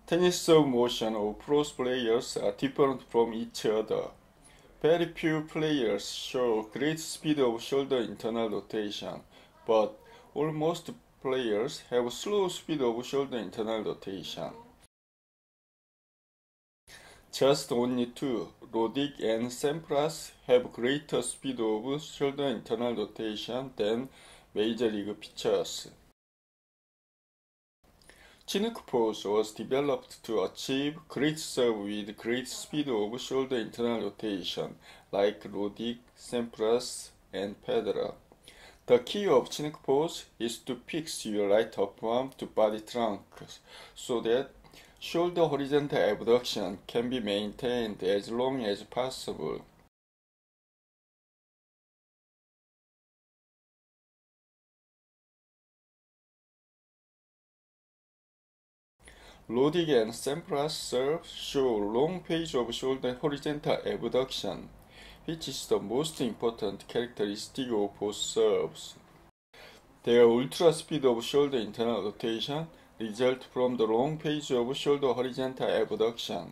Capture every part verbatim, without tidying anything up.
Tennis serve motion of pro players are different from each other. Very few players show great speed of shoulder internal rotation, but almost players have slow speed of shoulder internal rotation. Just only two, Roddick and Sampras, have greater speed of shoulder internal rotation than major league pitchers. Chinook pose was developed to achieve great serve with great speed of shoulder internal rotation, like Roddick, Sampras, and Federer. The key of Chinook pose is to fix your right upper arm to body trunk so that shoulder horizontal abduction can be maintained as long as possible. Roddick and Sampras serve show long phase of shoulder horizontal abduction, which is the most important characteristic of both serves. Their ultra speed of shoulder internal rotation result from the long phase of shoulder horizontal abduction.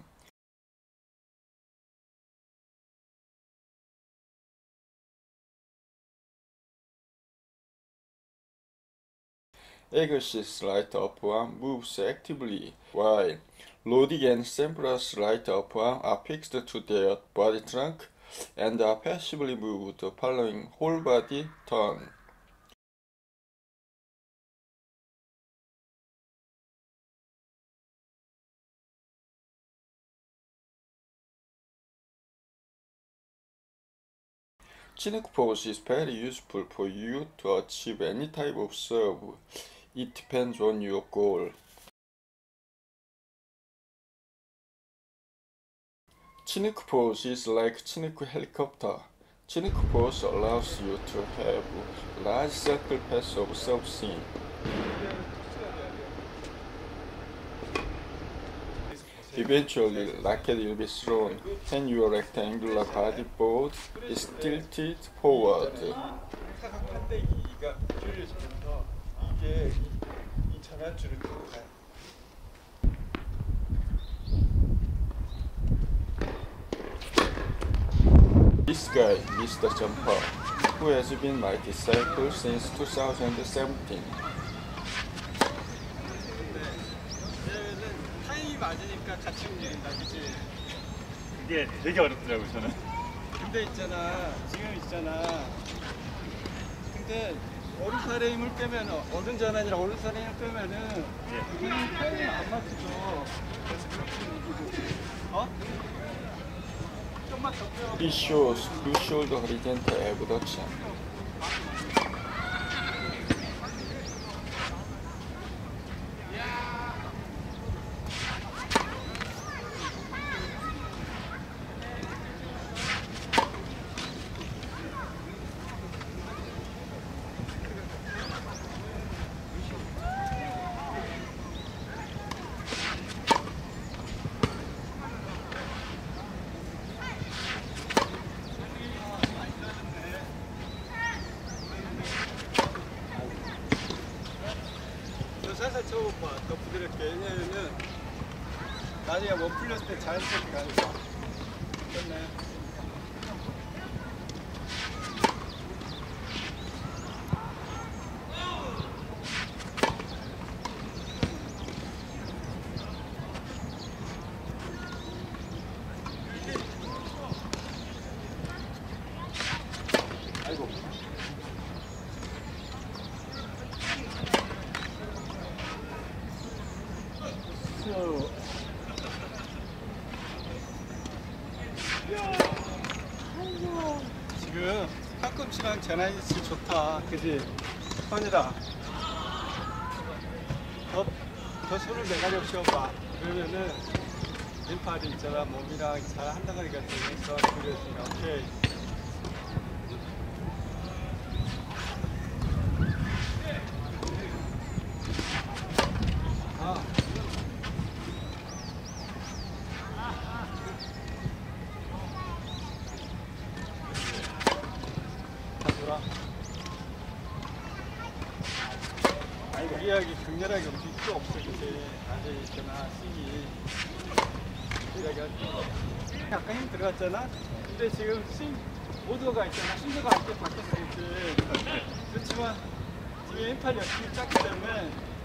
Agassi's right upper arm moves actively, while Roddick and Sampras' right upper arm are fixed to their body trunk and are passively moved following whole body turn. Chinook pose is very useful for you to achieve any type of serve. It depends on your goal. Chinook pose is like Chinook helicopter. Chinook pose allows you to have large circle path of serve swing. Eventually, racket will be thrown and your rectangular body board is tilted forward. This guy, Mister Jumper, who has been my disciple since two thousand seventeen. 맞으니까 같이 움직인다, 그치? 그게 되게 어렵더라고요, 저는. 근데 있잖아, 지금 있잖아. 근데 오른팔에 힘을 빼면, 오른손이 아니라 오른손에 힘을 빼면은, 그냥 팔이 안 맞죠. 그래서 그렇게 움직이고. 어? 좀만 더 빼요. It shows two shoulder horizontal abduction. 살살 쳐봐. 더 부드럽게. 왜냐면은 나중에 못 풀렸을 때 자연스럽게 가니까. 됐네. 아이고. 지금 팔꿈치랑 제나이스 좋다, 그지? 현이다. 더, 더 손을 내가려 쉬어봐. 그러면은 왼팔이 있잖아, 몸이랑 잘 한다거리가 되면서 그래서 오케이. 아. 아니 무리하게 격렬하게 움직일 필요 없어. 그치? 앉아있거나 쉬기. 무리하게 할 필요 없어. 약간 힘 들어갔잖아? 근데 지금 스윙 모드가 있잖아. 스윙도가 안 바뀌었어. 그치? 그렇지만 지금 왼팔 열심히 쫙 하려면